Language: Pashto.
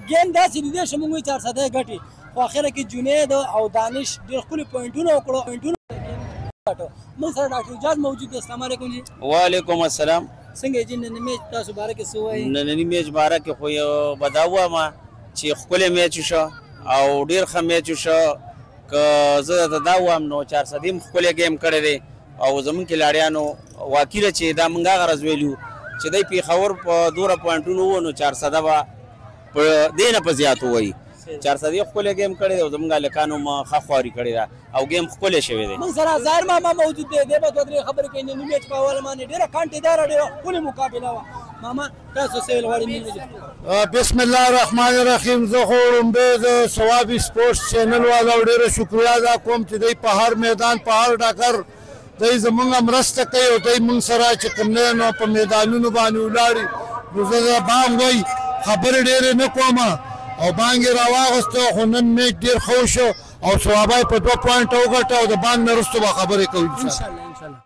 ګیم داسې دی چې موږ وایو 400 ګټي خو اخره کې جنید او دانش ډېر ښکلي پوینټونه وکړو موږ سره ډاکټر اجاز موجود دی. السلام علیکم جی. وعلیکم السلام. څنګه جی نن میچ تاسو باره کې څه وایي؟ نننی میچ باره کې خو یو به دا ووایم چې ښکلی میچ وشو او ډېر ښه میچ وشو. که زه درته دا ووایم نو 400 هم ښکلی ګیم کړی دی او زمونږ کلاړیانو واقع ده چې دا موږ هغه ورځ ویلي چې دی پېښور په دومره پوینټونو وو نو 400 به په دې نه په زیات ووایي. 400 ښکلی ګیم کړی دی او زموږ هلکانو م ښه خواري کړې ده او ګیم ښکلی شوی دی. موږ سره ظاهر ماما موجود دی. دی به دوه درې خبرې کوي. نن میچ په حواله باندې ډېره کانټېداره ډېره ښکلې مقابله وه. ماما تاسو څه ویل غواړئ؟ بسم الله الرحمن الرحیم. زه خو وړومبی د ثوابي سپورټس چینل والا ډېره شکریه ادا کوم چې دی په هر میدان په هر ډګر دی زموږ مرسته کوي او دی موږ سره چې کوم دی نو په میدانونو باندې ولاړي. نو زه د بانګ وایي خبرې ډېرې نه کوم او بانګ یې راواغسته خو نن میچ ډېر ښه وشو او ثوابی په 2 پوینټه وګټه او د بانګ نه وروسته به خبرې کوو انشاءالله.